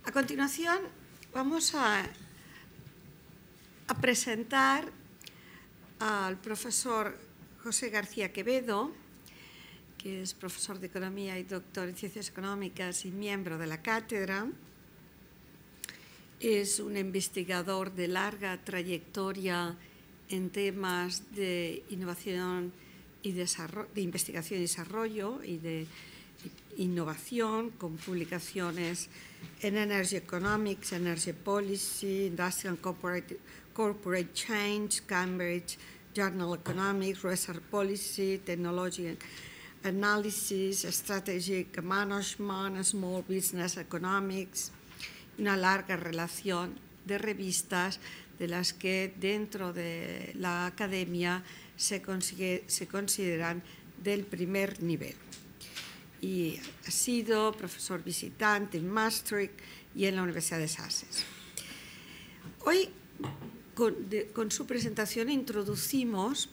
A continuación, vamos a presentar al profesor José García Quevedo, que es profesor de Economía y doctor en Ciencias Económicas y miembro de la cátedra. Es un investigador de larga trayectoria en temas de innovación y desarrollo, de investigación y desarrollo y de innovación, con publicaciones en Energy Economics, Energy Policy, Industrial and Corporate Change, Cambridge Journal Economics, Research Policy, Technology Analysis, Strategic Management, Small Business Economics, una larga relación de revistas de las que dentro de la academia se consideran del primer nivel. Y ha sido profesor visitante en Maastricht y en la Universidad de Sussex. Hoy, con su presentación, introducimos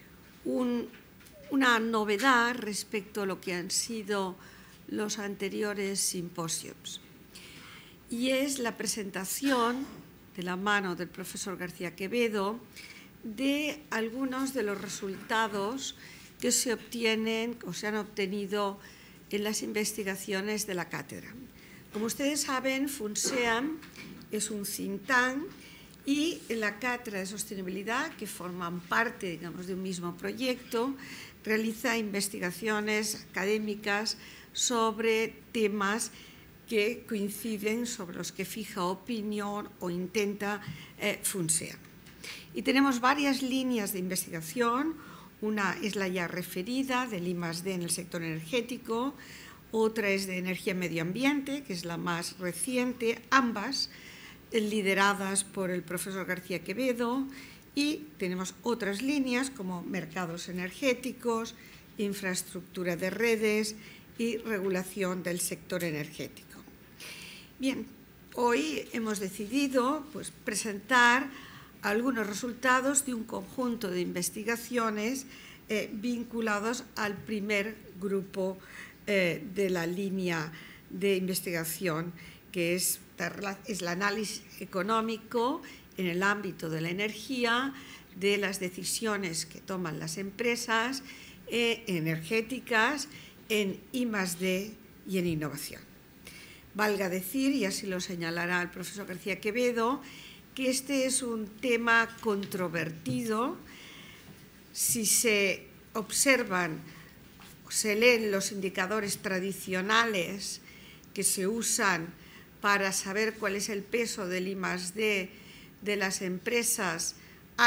una novedad respecto a lo que han sido los anteriores simposios, y es la presentación, de la mano del profesor García Quevedo, de algunos de los resultados que se obtienen o se han obtenido en las investigaciones de la cátedra. Como ustedes saben, FUNSEAM es un think tank y en la cátedra de sostenibilidad, que forman parte, digamos, de un mismo proyecto, realiza investigaciones académicas sobre temas que coinciden, sobre los que fija opinión o intenta FUNSEAM. Y tenemos varias líneas de investigación. Una es la ya referida del I+D en el sector energético, otra es de energía y medio ambiente, que es la más reciente, ambas lideradas por el profesor García Quevedo, y tenemos otras líneas como mercados energéticos, infraestructura de redes y regulación del sector energético. Bien, hoy hemos decidido presentar algunos resultados de un conjunto de investigaciones vinculados al primer grupo de la línea de investigación, que es el análisis económico en el ámbito de la energía, de las decisiones que toman las empresas energéticas en I+D y en innovación. Valga decir, y así lo señalará el profesor García Quevedo, que este es un tema controvertido. Si se observan o se leen los indicadores tradicionales que se usan para saber cuál es el peso del I+D de las empresas,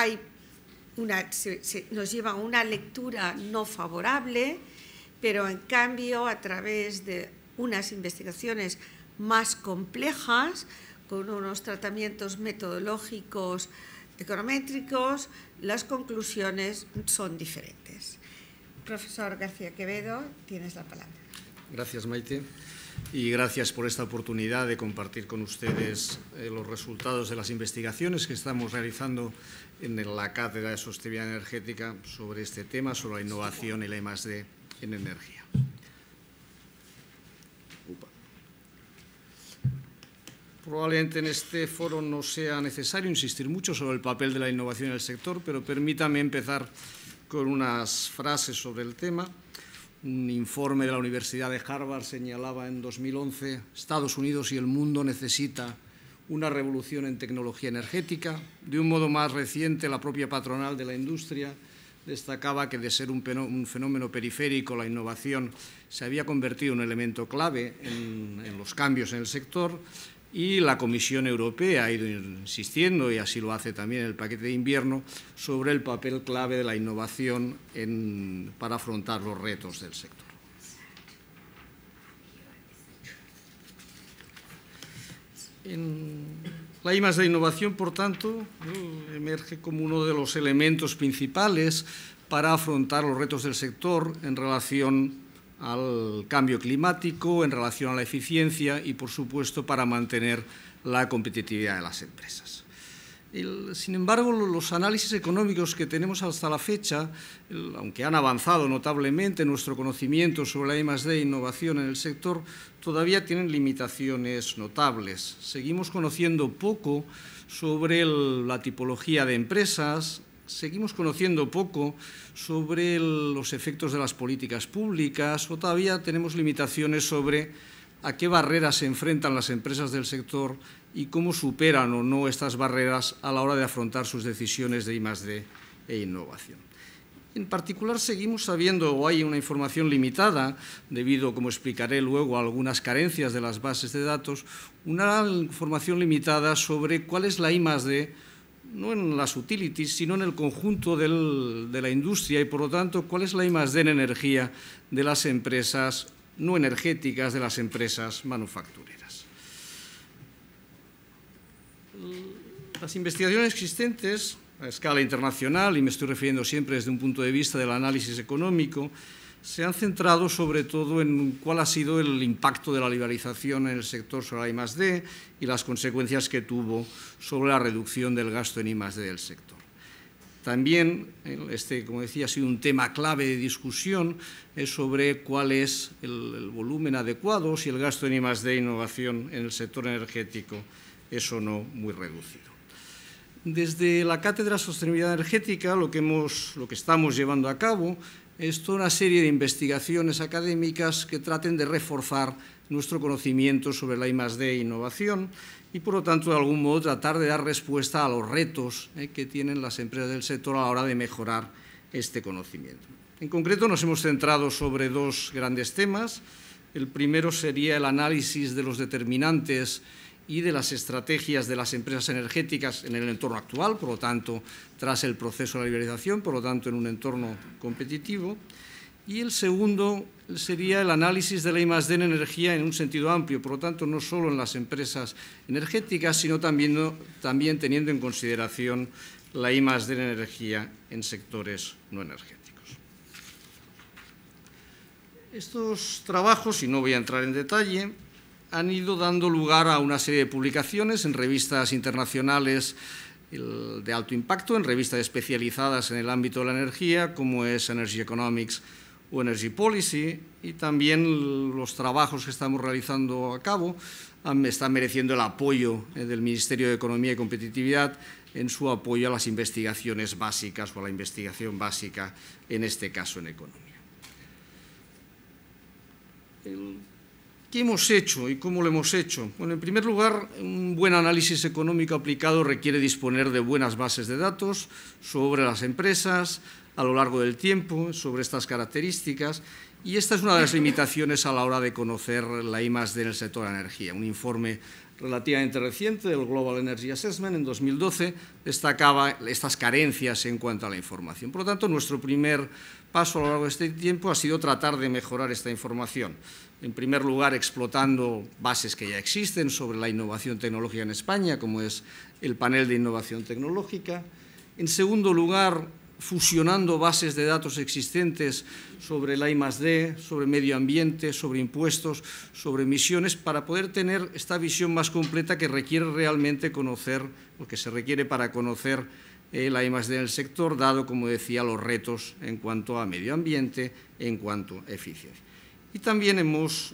nos lleva a una lectura no favorable, pero en cambio, a través de unas investigaciones más complejas, con unos tratamientos metodológicos econométricos, las conclusiones son diferentes. Profesor García Quevedo, tienes la palabra. Gracias, Maite, y gracias por esta oportunidad de compartir con ustedes los resultados de las investigaciones que estamos realizando en la Cátedra de Sostenibilidad Energética sobre este tema, sobre la innovación y la I+D en energía. Probablemente en este foro no sea necesario insistir mucho sobre el papel de la innovación en el sector, pero permítame empezar con unas frases sobre el tema. Un informe de la Universidad de Harvard señalaba en 2011: Estados Unidos y el mundo necesita una revolución en tecnología energética. De un modo más reciente, la propia patronal de la industria destacaba que de ser un fenómeno periférico, la innovación se había convertido en un elemento clave en los cambios en el sector. Y la Comisión Europea ha ido insistiendo, y así lo hace también el paquete de invierno, sobre el papel clave de la innovación para afrontar los retos del sector. La I+D de innovación, por tanto, emerge como uno de los elementos principales para afrontar los retos del sector en relación al cambio climático, en relación a la eficiencia y, por supuesto, para mantener la competitividad de las empresas. Sin embargo, los análisis económicos que tenemos hasta la fecha, aunque han avanzado notablemente nuestro conocimiento sobre la I+D e innovación en el sector, todavía tienen limitaciones notables. Seguimos conociendo poco sobre la tipología de empresas, seguimos conociendo poco sobre los efectos de las políticas públicas, o todavía tenemos limitaciones sobre a qué barreras se enfrentan las empresas del sector y cómo superan o no estas barreras a la hora de afrontar sus decisiones de I+D e innovación. En particular, seguimos sabiendo, o hay una información limitada, debido, como explicaré luego, a algunas carencias de las bases de datos, una información limitada sobre cuál es la I+D, no en las utilities, sino en el conjunto de la industria y, por lo tanto, cuál es la I+D en energía de las empresas no energéticas, de las empresas manufactureras. Las investigaciones existentes a escala internacional, y me estoy refiriendo siempre desde un punto de vista del análisis económico, se han centrado sobre todo en cuál ha sido el impacto de la liberalización en el sector sobre la I+D y las consecuencias que tuvo sobre la reducción del gasto en I+D del sector. También, como decía, ha sido un tema clave de discusión sobre cuál es el volumen adecuado, si el gasto en I+D e innovación en el sector energético es o no muy reducido. Desde la Cátedra de Sostenibilidad Energética, lo que estamos llevando a cabo es toda una serie de investigaciones académicas que traten de reforzar nuestro conocimiento sobre la I+D e innovación y, por lo tanto, de algún modo tratar de dar respuesta a los retos que tienen las empresas del sector a la hora de mejorar este conocimiento. En concreto, nos hemos centrado sobre dos grandes temas. El primero sería el análisis de los determinantes y de las estrategias de las empresas energéticas en el entorno actual, por lo tanto, tras el proceso de la liberalización, por lo tanto, en un entorno competitivo. Y el segundo sería el análisis de la I+D en energía en un sentido amplio, por lo tanto, no solo en las empresas energéticas, sino también teniendo en consideración la I+D en energía en sectores no energéticos. Estos trabajos, y no voy a entrar en detalle, han ido dando lugar a una serie de publicaciones en revistas internacionales de alto impacto, en revistas especializadas en el ámbito de la energía, como es Energy Economics o Energy Policy, y también los trabajos que estamos realizando a cabo están mereciendo el apoyo del Ministerio de Economía y Competitividad en su apoyo a las investigaciones básicas o a la investigación básica, en este caso en economía. ¿Qué hemos hecho y cómo lo hemos hecho? Bueno, en primer lugar, un buen análisis económico aplicado requiere disponer de buenas bases de datos sobre las empresas a lo largo del tiempo, sobre estas características, y esta es una de las limitaciones a la hora de conocer la I+D en el sector de la energía. Un informe relativamente reciente del Global Energy Assessment en 2012 destacaba estas carencias en cuanto a la información. Por lo tanto, nuestro primer paso a lo largo de este tiempo ha sido tratar de mejorar esta información. En primer lugar, explotando bases que ya existen sobre la innovación tecnológica en España, como es el panel de innovación tecnológica. En segundo lugar, fusionando bases de datos existentes sobre la I+D, sobre medio ambiente, sobre impuestos, sobre emisiones, para poder tener esta visión más completa que requiere realmente conocer, o que se requiere para conocer la I+D en el sector, dado, como decía, los retos en cuanto a medio ambiente, en cuanto a eficiencia. Y también hemos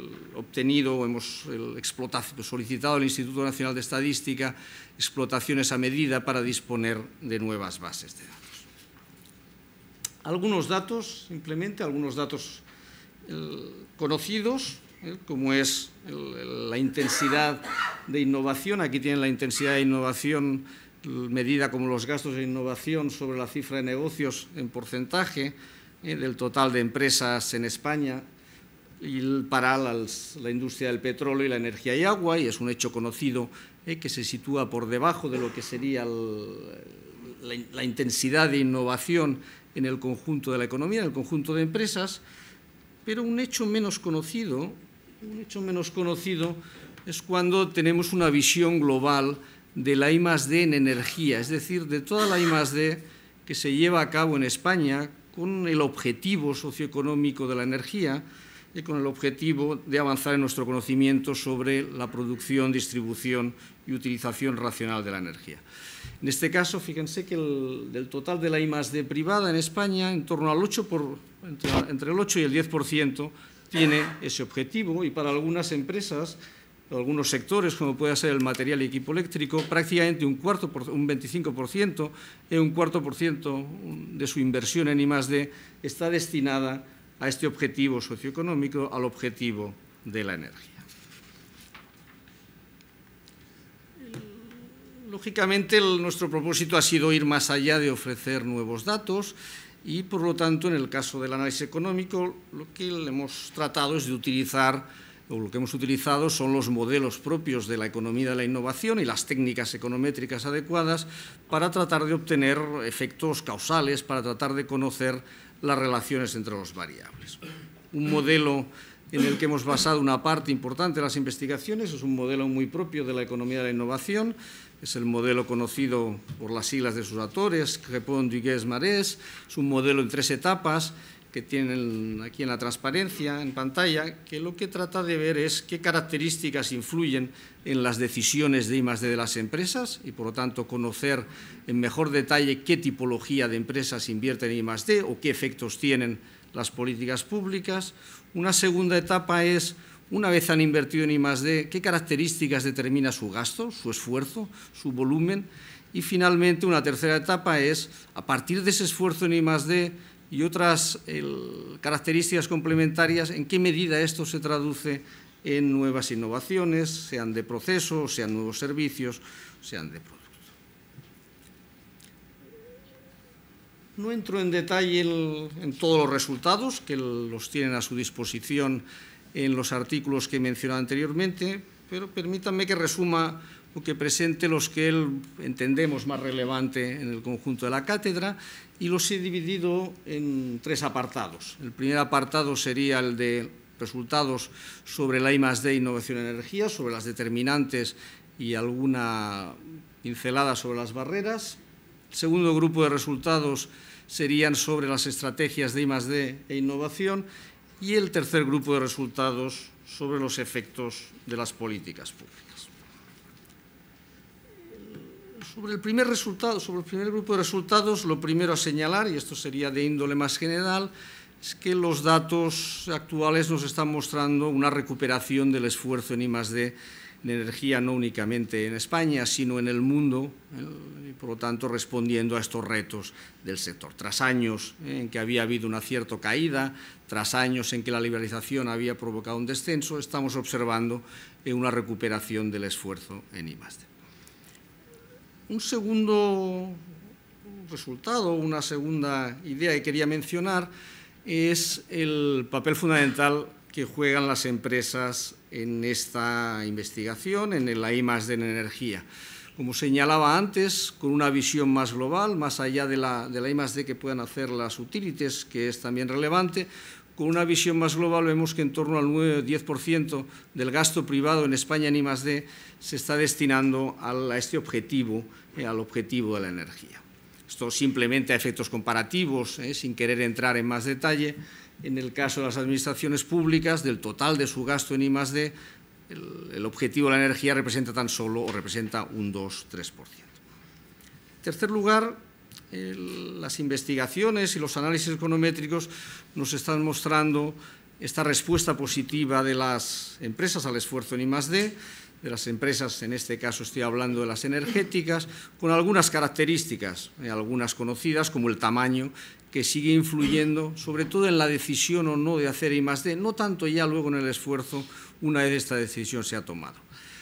solicitado al Instituto Nacional de Estadística explotaciones a medida para disponer de nuevas bases de datos. Algunos datos, simplemente, algunos datos conocidos, como es la intensidad de innovación. Aquí tienen la intensidad de innovación medida como los gastos de innovación sobre la cifra de negocios en porcentaje del total de empresas en España y para la industria del petróleo y la energía y agua, y es un hecho conocido que se sitúa por debajo de lo que sería la intensidad de innovación en el conjunto de la economía, en el conjunto de empresas, pero un hecho menos conocido es cuando tenemos una visión global de la I+D en energía, es decir, de toda la I+D que se lleva a cabo en España con el objetivo socioeconómico de la energía, y con el objetivo de avanzar en nuestro conocimiento sobre la producción, distribución y utilización racional de la energía. En este caso, fíjense que del total de la I+D privada en España, en torno al 8 entre el 8 y el 10% tiene ese objetivo, y para algunas empresas, algunos sectores, como puede ser el material y equipo eléctrico, prácticamente un 25% y un 4% de su inversión en I+D está destinada a este objetivo socioeconómico, al objetivo de la energía. Lógicamente, nuestro propósito ha sido ir más allá de ofrecer nuevos datos y, por lo tanto, en el caso del análisis económico, lo que hemos tratado es de utilizar, o lo que hemos utilizado son los modelos propios de la economía de la innovación y las técnicas econométricas adecuadas para tratar de obtener efectos causales, para tratar de conocer las relaciones entre los variables. Un modelo en el que hemos basado una parte importante de las investigaciones es un modelo muy propio de la economía de la innovación. Es el modelo conocido por las siglas de sus autores, Crépon, Duguès, Marès. Es un modelo en 3 etapas que tienen aquí en la transparencia, en pantalla, que lo que trata de ver es qué características influyen en las decisiones de I+D de las empresas y, por lo tanto, conocer en mejor detalle qué tipología de empresas invierten en I+D o qué efectos tienen las políticas públicas. Una segunda etapa es, una vez han invertido en I+D, qué características determina su gasto, su esfuerzo, su volumen. Y, finalmente, una tercera etapa es, a partir de ese esfuerzo en I+D y otras características complementarias, en qué medida esto se traduce en nuevas innovaciones, sean de proceso, sean nuevos servicios, sean de producto. No entro en detalle en todos los resultados, que los tienen a su disposición en los artículos que he mencionado anteriormente, pero permítanme que resuma o que presente los que entendemos más relevante en el conjunto de la cátedra, y los he dividido en 3 apartados. El primer apartado sería el de resultados sobre la I+D, innovación en energía, sobre las determinantes y alguna pincelada sobre las barreras. El segundo grupo de resultados serían sobre las estrategias de I+D e innovación, y el tercer grupo de resultados sobre los efectos de las políticas públicas. Sobre el primer grupo de resultados, lo primero a señalar, y esto sería de índole más general, es que los datos actuales nos están mostrando una recuperación del esfuerzo en I+D en energía, no únicamente en España, sino en el mundo, y por lo tanto respondiendo a estos retos del sector. Tras años en que había habido una cierta caída, tras años en que la liberalización había provocado un descenso, estamos observando una recuperación del esfuerzo en I+D. Un segundo resultado, una segunda idea que quería mencionar es el papel fundamental que juegan las empresas en esta investigación, en la I+D en energía. Como señalaba antes, con una visión más global, más allá de la I+D que puedan hacer las utilities, que es también relevante, con una visión más global vemos que en torno al 9-10% del gasto privado en España en I+D se está destinando a este objetivo, al objetivo de la energía. Esto simplemente a efectos comparativos, sin querer entrar en más detalle. En el caso de las administraciones públicas, del total de su gasto en I+D, el objetivo de la energía representa tan solo o representa un 2-3%. En tercer lugar, las investigaciones y los análisis econométricos nos están mostrando esta respuesta positiva de las empresas al esfuerzo en I+D, de las empresas, en este caso estoy hablando de las energéticas, con algunas características, algunas conocidas, como el tamaño, que sigue influyendo, sobre todo en la decisión o no de hacer I+D, no tanto ya luego en el esfuerzo, una vez esta decisión se ha tomado.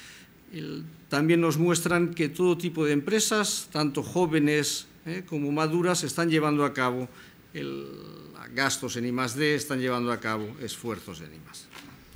También nos muestran que todo tipo de empresas, tanto jóvenes como maduras, están llevando a cabo gastos en I+D, están llevando a cabo esfuerzos en I+D.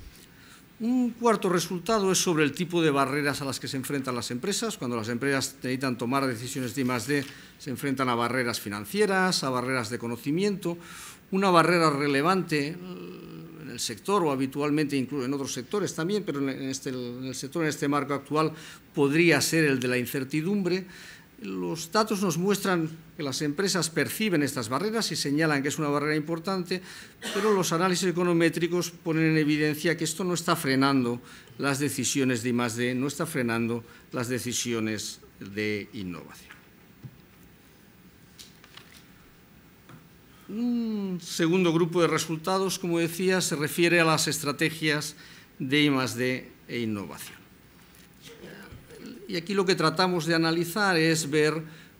Un cuarto resultado es sobre el tipo de barreras a las que se enfrentan las empresas. Cuando las empresas necesitan tomar decisiones de I+D, se enfrentan a barreras financieras, a barreras de conocimiento. Una barrera relevante en el sector, o habitualmente incluso en otros sectores también, pero en el sector, en este marco actual, podría ser el de la incertidumbre. Los datos nos muestran que las empresas perciben estas barreras y señalan que es una barrera importante, pero los análisis econométricos ponen en evidencia que esto no está frenando las decisiones de I+D, no está frenando las decisiones de innovación. Un segundo grupo de resultados, como decía, se refiere a las estrategias de I+D e innovación. Y aquí lo que tratamos de analizar es ver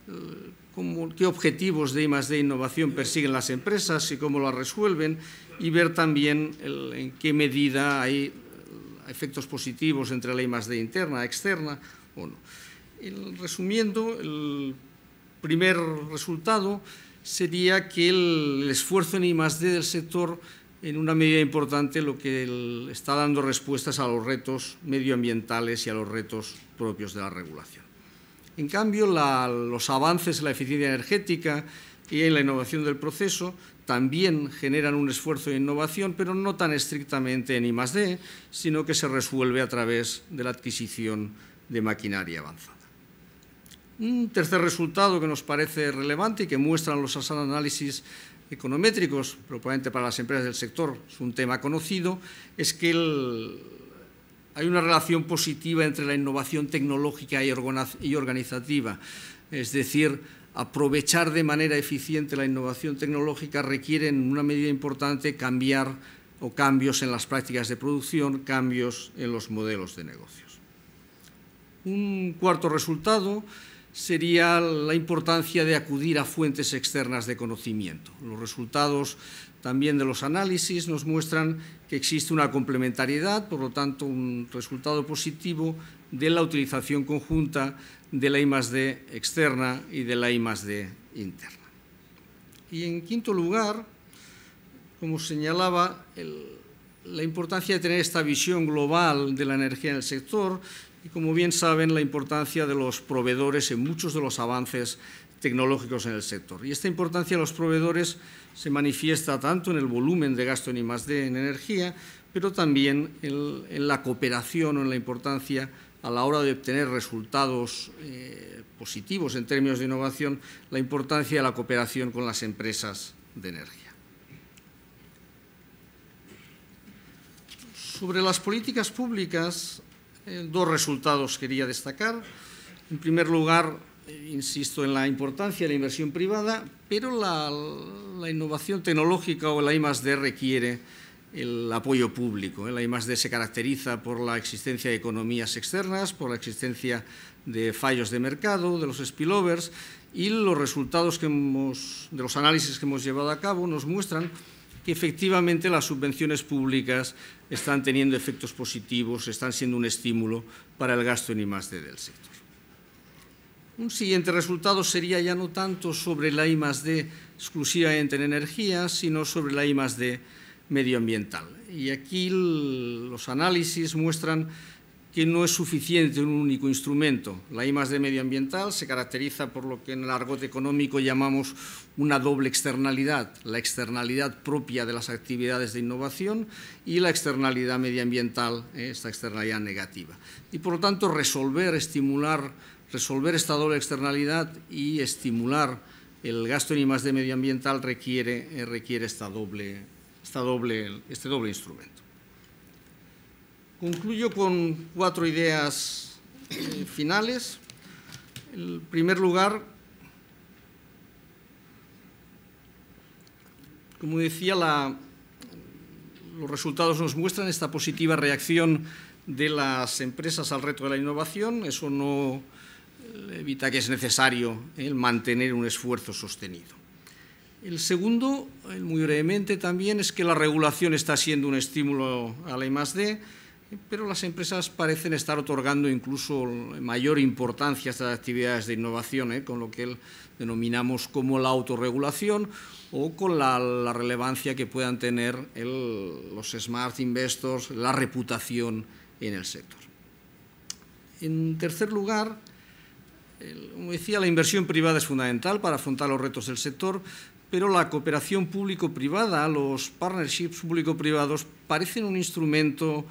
qué objetivos de I+D e innovación persiguen las empresas y cómo las resuelven, y ver también en qué medida hay efectos positivos entre la I+D interna, externa o no. Resumiendo, el primer resultado sería que el esfuerzo en I+D del sector, en una medida importante, lo que está dando respuestas a los retos medioambientales y a los retos propios de la regulación. En cambio, los avances en la eficiencia energética y en la innovación del proceso también generan un esfuerzo de innovación, pero no tan estrictamente en I+D, sino que se resuelve a través de la adquisición de maquinaria avanzada. Un tercer resultado que nos parece relevante y que muestran los análisis econométricos, probablemente para las empresas del sector es un tema conocido, es que hay una relación positiva entre la innovación tecnológica y organizativa. Es decir, aprovechar de manera eficiente la innovación tecnológica requiere en una medida importante cambios en las prácticas de producción, cambios en los modelos de negocios. Un cuarto resultado sería la importancia de acudir a fuentes externas de conocimiento. Los resultados también de los análisis nos muestran que existe una complementariedad, por lo tanto, un resultado positivo de la utilización conjunta de la I+D externa y de la I+D interna. Y en quinto lugar, como señalaba, la importancia de tener esta visión global de la energía en el sector y, como bien saben, la importancia de los proveedores en muchos de los avances tecnológicos en el sector. Y esta importancia de los proveedores se manifiesta tanto en el volumen de gasto en I+D en energía, pero también en la cooperación o en la importancia a la hora de obtener resultados positivos en términos de innovación, la importancia de la cooperación con las empresas de energía. Sobre las políticas públicas, dos resultados quería destacar. En primer lugar, insisto en la importancia de la inversión privada, pero la innovación tecnológica o la I+D requiere el apoyo público. La I+D se caracteriza por la existencia de economías externas, por la existencia de fallos de mercado, de los spillovers, y los resultados de los análisis que hemos llevado a cabo nos muestran que efectivamente las subvenciones públicas están teniendo efectos positivos, están siendo un estímulo para el gasto en I+D del sector. Un siguiente resultado sería ya no tanto sobre la I+D exclusivamente en energía, sino sobre la I+D medioambiental. Y aquí los análisis muestran que no es suficiente un único instrumento. La I+D medioambiental se caracteriza por lo que en el argot económico llamamos una doble externalidad, la externalidad propia de las actividades de innovación y la externalidad medioambiental, esta externalidad negativa. Y por lo tanto resolver esta doble externalidad y estimular el gasto en I+D medioambiental requiere este doble instrumento. Concluyo con 4 ideas finales. En primer lugar, como decía, los resultados nos muestran esta positiva reacción de las empresas al reto de la innovación. Eso no evita que es necesario mantener un esfuerzo sostenido. El segundo, muy brevemente también, es que la regulación está siendo un estímulo a la I+D, pero las empresas parecen estar otorgando incluso mayor importancia a estas actividades de innovación, con lo que denominamos como la autorregulación o con la relevancia que puedan tener los smart investors, la reputación en el sector. En tercer lugar, como decía, la inversión privada es fundamental para afrontar los retos del sector, pero la cooperación público-privada, los partnerships público-privados, parecen un instrumento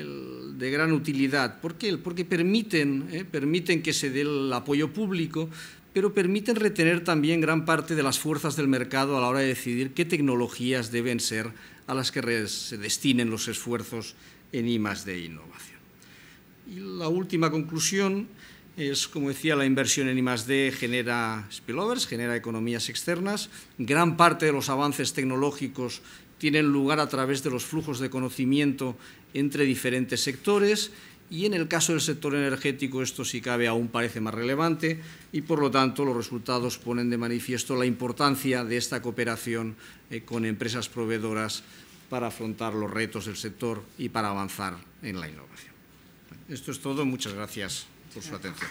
de gran utilidad. ¿Por qué? Porque permiten que se dé el apoyo público, pero permiten retener también gran parte de las fuerzas del mercado a la hora de decidir qué tecnologías deben ser a las que se destinen los esfuerzos en I+D innovación. Y la última conclusión es, como decía, la inversión en I+D genera spillovers, genera economías externas. Gran parte de los avances tecnológicos tienen lugar a través de los flujos de conocimiento entre diferentes sectores, y en el caso del sector energético esto, si cabe, aún parece más relevante, y por lo tanto los resultados ponen de manifiesto la importancia de esta cooperación con empresas proveedoras para afrontar los retos del sector y para avanzar en la innovación. Esto es todo. Muchas gracias por su atención.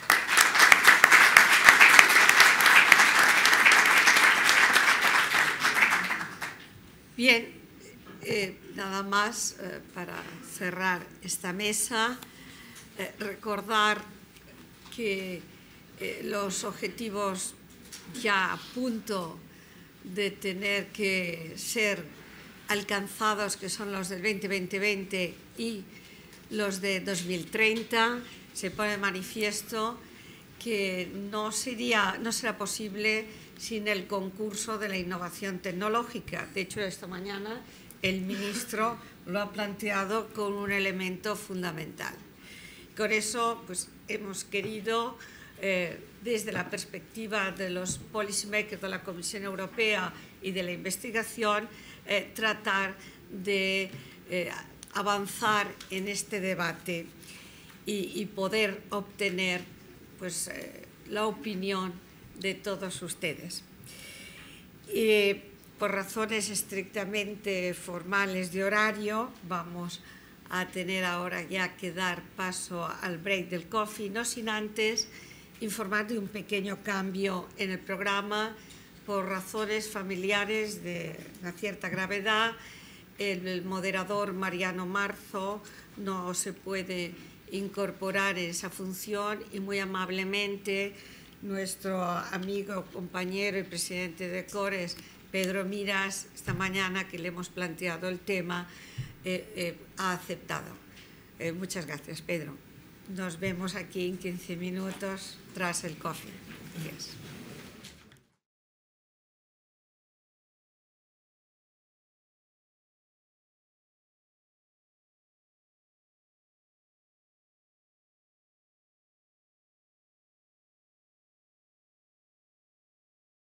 Bien, nada más para cerrar esta mesa. Recordar que los objetivos ya a punto de tener que ser alcanzados, que son los del 2020 y los de 2030, se pone de manifiesto que no será posible sin el concurso de la innovación tecnológica. De hecho, esta mañana el ministro lo ha planteado con un elemento fundamental. Con eso, pues, hemos querido, desde la perspectiva de los policymakers de la Comisión Europea y de la investigación, tratar de avanzar en este debate y poder obtener, pues, la opinión de todos ustedes. Por razones estrictamente formales de horario, vamos a tener ahora ya que dar paso al break del coffee, no sin antes informar de un pequeño cambio en el programa por razones familiares de una cierta gravedad. El moderador Mariano Marzo no se puede incorporar en esa función y muy amablemente nuestro amigo, compañero y presidente de CORES, Pedro Miras, esta mañana que le hemos planteado el tema, ha aceptado. Muchas gracias, Pedro. Nos vemos aquí en 15 minutos tras el coffee. Gracias.